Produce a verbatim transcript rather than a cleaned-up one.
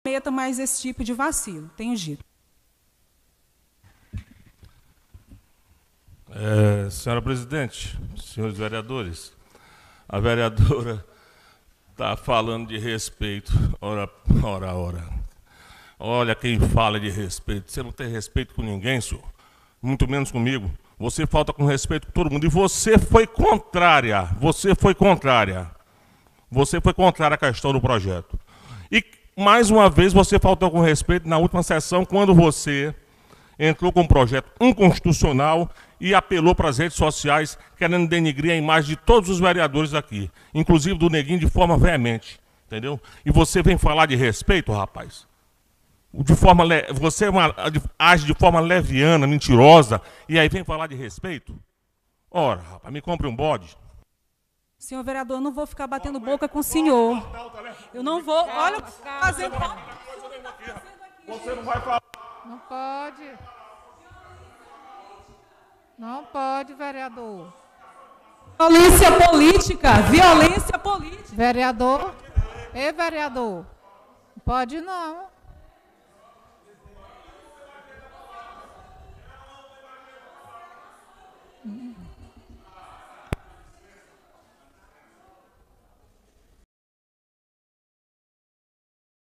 cometa mais esse tipo de vacilo. Tenho dito. É, senhora presidente, senhores vereadores, a vereadora está falando de respeito, ora, ora, ora. Olha quem fala de respeito. Você não tem respeito com ninguém, senhor. Muito menos comigo. Você falta com respeito com todo mundo. E você foi contrária. Você foi contrária. Você foi contrária à questão do projeto. E, mais uma vez, você faltou com respeito na última sessão, quando você entrou com um projeto inconstitucional e apelou para as redes sociais, querendo denigrir a imagem de todos os vereadores aqui, inclusive do Neguinho, de forma veemente. Entendeu? E você vem falar de respeito, rapaz? De forma le... Você é uma... age de forma leviana, mentirosa, e aí vem falar de respeito? Ora, rapaz, me compre um bode. Senhor vereador, eu não vou ficar batendo boca com o senhor. Eu não vou... Olha, fazendo... Você não vai falar. Não pode. Não pode, vereador. Violência política. Violência política. Vereador. Ei, vereador. Não pode, não.